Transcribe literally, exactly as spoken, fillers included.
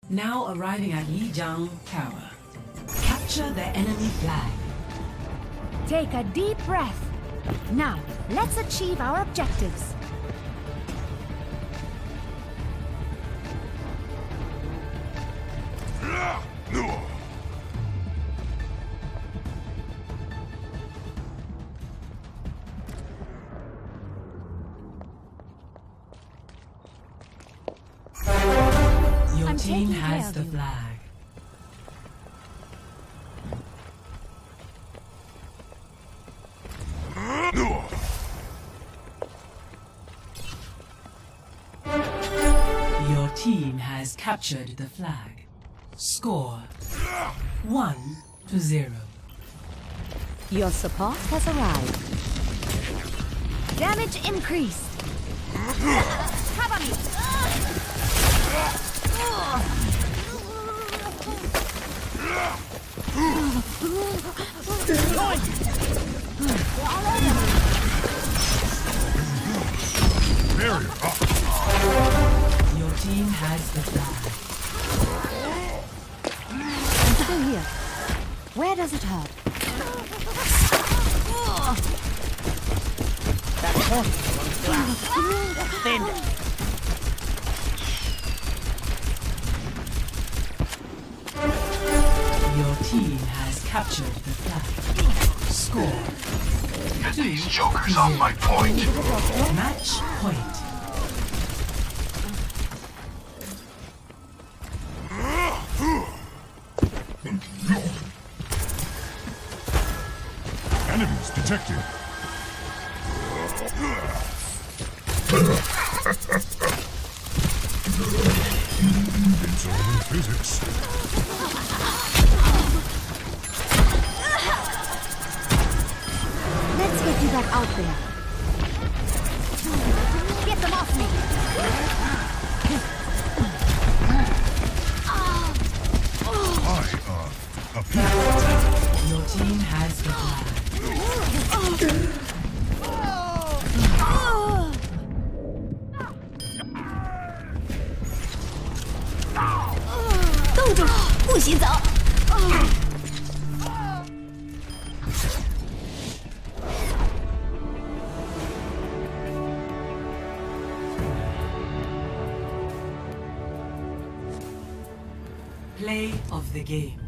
Now arriving at Lijiang Tower. Capture the enemy flag. Take a deep breath. Now, let's achieve our objectives. Your I'm team taking has care the of you. flag. Your team has captured the flag. Score one to zero. Your support has arrived. Damage increased. Cover me. Barrier up. Your team has the flag. I'm still here. Where does it hurt? Your team has captured the flag. Score Get these jokers off my point. match point. Enemies detected. It's all in physics. Let's get you back out there. Get them off me. I, uh, appear. Your team has the flag. 冻住，不许走。 Play of the game.